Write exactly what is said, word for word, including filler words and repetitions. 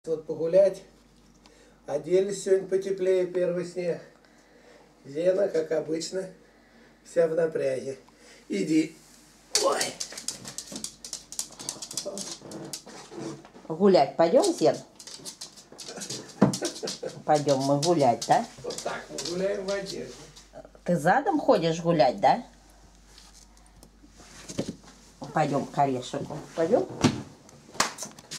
Вот погулять. Оделись сегодня потеплее, первый снег. Зена, как обычно, вся в напряге. Иди. Ой. Гулять пойдем, Зен? Пойдем мы гулять, да? Вот так мы гуляем в одежде. Ты задом ходишь гулять, да? Пойдем к орешику. Пойдем?